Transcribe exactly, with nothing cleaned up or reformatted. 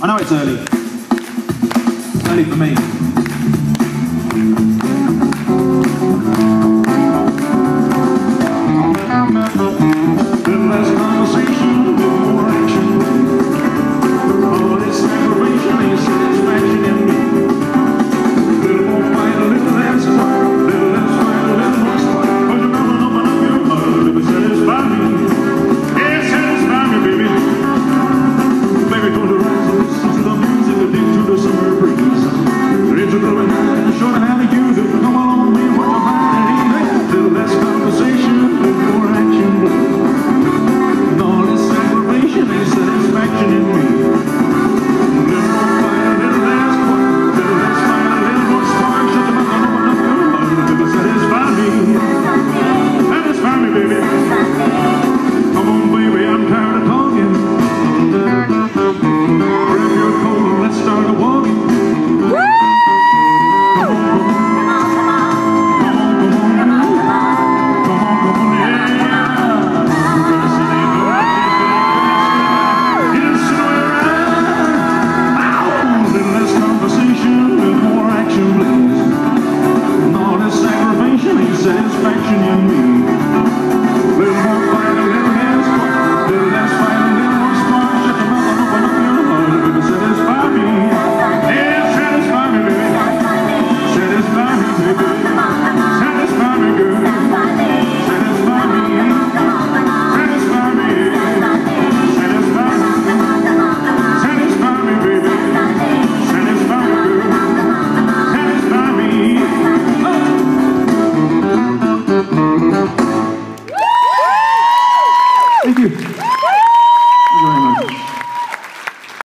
I know it's early. Early for me. Little less conversation, a little more action. All this separation ain't satisfaction in me. A little more fight, a little less spark. A little less fight, a little more spark. But you never open up your heart if it satisfy me. Yeah, satisfy me, baby. Baby, close your eyes and listen to the music that leads to the summer breeze. It's a growing night, showing how to use it. Come along, man, what you find ain't there. A little less conversation, a little more action. And all this separation ain't satisfaction in me. A little more fight, a little less spark. A little less fight, a little more spark. Shut your mouth and open up your heart. Baby, satisfy me. Satisfy me, baby. Come on, baby, I'm tired of talking. Grab your coat and let's start a walking. Come on,